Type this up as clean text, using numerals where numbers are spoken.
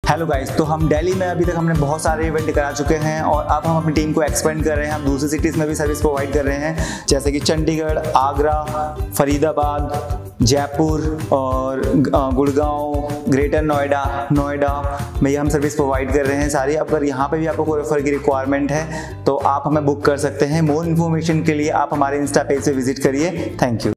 Hello guys, तो हम दिल्ली में अभी तक हमने बहुत सारे इवेंट करा चुके हैं और अब हम अपनी टीम को एक्सपेंड कर रहे हैं। हम दूसरी सिटीज़ में भी सर्विस प्रोवाइड कर रहे हैं, जैसे कि चंडीगढ़, आगरा, फरीदाबाद, जयपुर और गुड़गांव, ग्रेटर नोएडा में हम सर्विस प्रोवाइड कर रहे हैं सारी। अगर यहाँ पे भी आपको कोरियोग्राफर की रिक्वायरमेंट है तो आप हमें बुक कर सकते हैं। मोर इन्फॉर्मेशन के लिए आप हमारे इंस्टा पेज से विजिट करिए। Thank you.